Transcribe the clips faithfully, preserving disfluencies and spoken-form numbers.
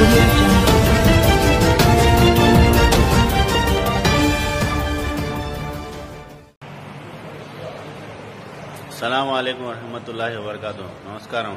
Audio Jungle. సలాం అలైకుం వరహమతుల్లాహి వబరకాతుహు. నమస్కారం.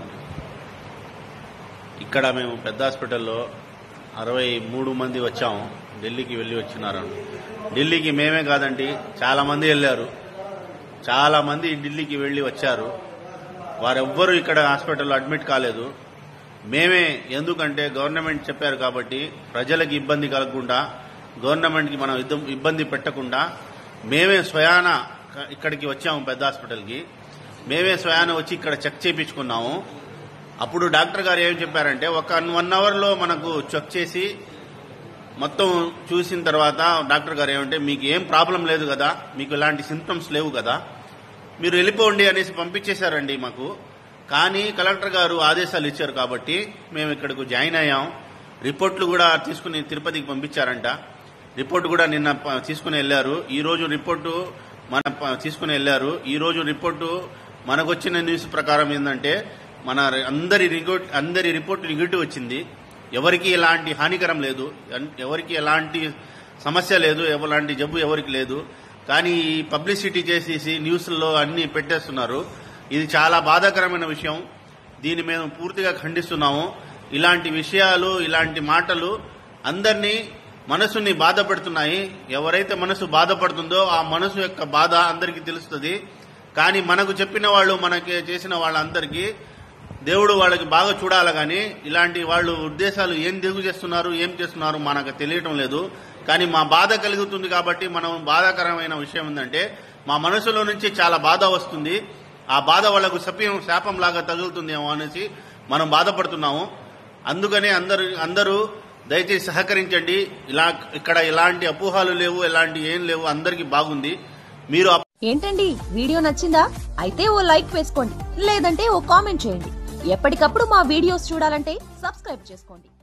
ఇక్కడ మేము పెద్ద హాస్పిటల్లో అరవై మూడు మంది వచ్చాము. ఢిల్లీకి వెళ్ళి వచ్చినారు. ఢిల్లీకి మేమే కాదండి, చాలా మంది వెళ్ళారు. చాలా మంది ఢిల్లీకి వెళ్ళి వచ్చారు. వారెవ్వరూ ఇక్కడ హాస్పిటల్లో అడ్మిట్ కాలేదు. మేమే, ఎందుకంటే గవర్నమెంట్ చెప్పారు కాబట్టి ప్రజలకు ఇబ్బంది కలగకుండా, గవర్నమెంట్కి మనం ఇబ్బంది పెట్టకుండా మేమే స్వయాన ఇక్కడికి వచ్చాము. పెద్ద హాస్పిటల్కి మేమే స్వయాన వచ్చి ఇక్కడ చెక్ చేయించుకున్నాము. అప్పుడు డాక్టర్ గారు ఏం చెప్పారంటే, ఒక వన్ అవర్లో మనకు చెక్ చేసి మొత్తం చూసిన తర్వాత డాక్టర్ గారు ఏమంటే, మీకు ఏం ప్రాబ్లం లేదు కదా, మీకు ఇలాంటి సింప్టమ్స్ లేవు కదా, మీరు వెళ్ళిపోండి అనేసి పంపించేశారండి మాకు. కానీ కలెక్టర్ గారు ఆదేశాలు ఇచ్చారు కాబట్టి మేము ఇక్కడికి జాయిన్ అయ్యాం. రిపోర్ట్లు కూడా తీసుకుని తిరుపతికి పంపించారంట. రిపోర్ట్ కూడా నిన్న తీసుకుని వెళ్లారు. ఈ రోజు రిపోర్టు మన తీసుకుని వెళ్లారు. ఈ రోజు రిపోర్టు మనకు వచ్చిన న్యూస్ ప్రకారం ఏంటంటే, మన అందరి అందరి రిపోర్ట్ నెగిటివ్ వచ్చింది. ఎవరికి ఎలాంటి హానికరం లేదు, ఎవరికి ఎలాంటి సమస్య లేదు, ఎలాంటి జబ్బు ఎవరికి లేదు. కానీ ఈ పబ్లిసిటీ చేసేసి న్యూస్లో అన్ని పెట్టేస్తున్నారు. ఇది చాలా బాధాకరమైన విషయం. దీన్ని మేము పూర్తిగా ఖండిస్తున్నాము. ఇలాంటి విషయాలు, ఇలాంటి మాటలు అందరినీ మనసుని బాధపడుతున్నాయి. ఎవరైతే మనసు బాధపడుతుందో ఆ మనసు యొక్క బాధ అందరికీ తెలుస్తుంది. కానీ మనకు చెప్పిన వాళ్ళు, మనకి చేసిన వాళ్ళందరికీ దేవుడు వాళ్ళకి బాగా చూడాలి. కానీ ఇలాంటి వాళ్ళు ఉద్దేశాలు ఏం దిగు చేస్తున్నారు, ఏం చేస్తున్నారు మనకు తెలియటం లేదు. కానీ మా బాధ కలుగుతుంది కాబట్టి, మనం బాధాకరమైన విషయం ఏంటంటే, మా మనసులో నుంచి చాలా బాధ వస్తుంది. ఆ బాధ వాళ్ళకు సప్యం శాపం లాగా తగులుతుందేమో అనేసి మనం బాధపడుతున్నాము. అందుకనే అందరు అందరూ దయచేసి సహకరించండి. ఇలా ఇక్కడ ఎలాంటి అపోహలు లేవు, ఎలాంటి ఏం లేవు, అందరికీ బాగుంది. మీరు ఏంటండి, వీడియో నచ్చిందా? అయితే ఓ లైక్ వేసుకోండి, లేదంటే ఓ కామెంట్ చేయండి. ఎప్పటికప్పుడు మా వీడియోస్ చూడాలంటే సబ్స్క్రైబ్ చేసుకోండి.